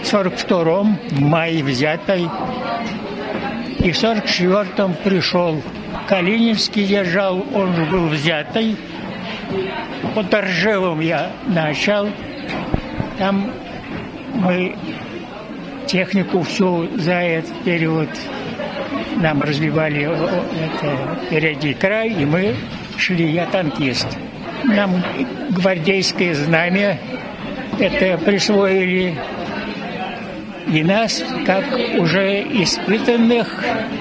42-м в мае взятой. И в 44-м пришел. Калининский держал, он же был взятый. Под Ржевом я начал. Там мы технику всю за этот период нам развивали передний край, и мы шли, я танкист. Нам гвардейское знамя это присвоили, и нас, как уже испытанных,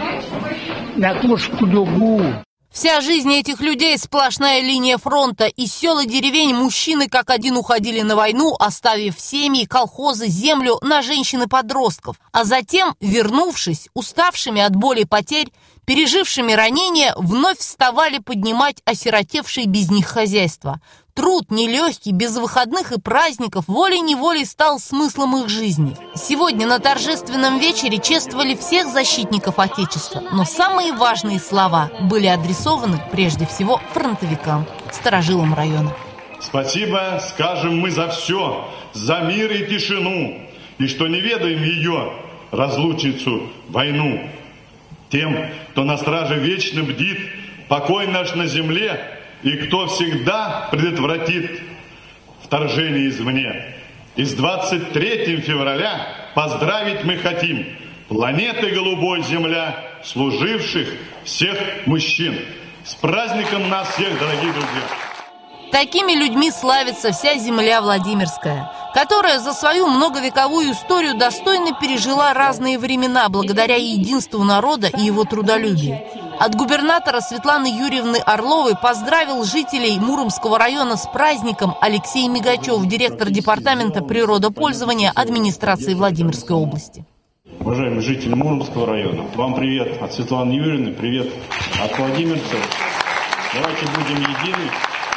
на Курскую дугу. Вся жизнь этих людей – сплошная линия фронта. Из сел и деревень мужчины как один уходили на войну, оставив семьи, колхозы, землю на женщин и подростков. А затем, вернувшись, уставшими от боли и потерь, пережившими ранения, вновь вставали поднимать осиротевшие без них хозяйства. Труд нелегкий, без выходных и праздников, волей-неволей стал смыслом их жизни. Сегодня на торжественном вечере чествовали всех защитников Отечества, но самые важные слова были адресованы прежде всего фронтовикам, старожилам района. Спасибо скажем мы за все, за мир и тишину, и что не ведаем ее, разлучницу, войну. Тем, кто на страже вечно бдит, покой наш на земле, и кто всегда предотвратит вторжение извне. И с 23 февраля поздравить мы хотим планеты голубой Земля, служивших всех мужчин. С праздником нас всех, дорогие друзья! Такими людьми славится вся земля Владимирская, которая за свою многовековую историю достойно пережила разные времена благодаря единству народа и его трудолюбию. От губернатора Светланы Юрьевны Орловой поздравил жителей Муромского района с праздником Алексей Мигачев, директор департамента природопользования администрации Владимирской области. Уважаемые жители Муромского района, вам привет от Светланы Юрьевны, привет от владимирцев. Давайте будем едины.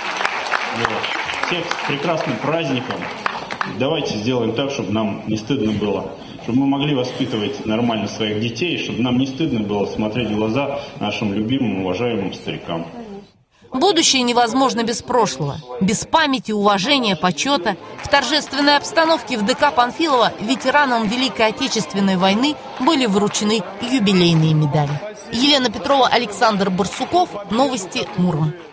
Всех с прекрасным праздником. Давайте сделаем так, чтобы нам не стыдно было. Чтобы мы могли воспитывать нормально своих детей, чтобы нам не стыдно было смотреть в глаза нашим любимым, уважаемым старикам. Будущее невозможно без прошлого, без памяти, уважения, почета. В торжественной обстановке в ДК Панфилова ветеранам Великой Отечественной войны были вручены юбилейные медали. Елена Петрова, Александр Барсуков. Новости Муром.